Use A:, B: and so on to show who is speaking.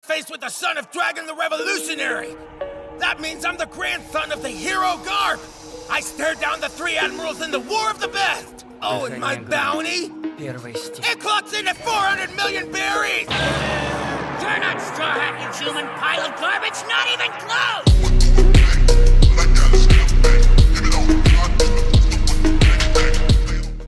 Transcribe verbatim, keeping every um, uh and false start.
A: face with the son of Dragon the Revolutionary. That means I'm the grandson of the hero Garp. I stared down the three admirals in the War of the Best. Oh, and my bounty? It clocks in at four hundred million berries!
B: You're not Straw Hat, you human pile of garbage, not even close!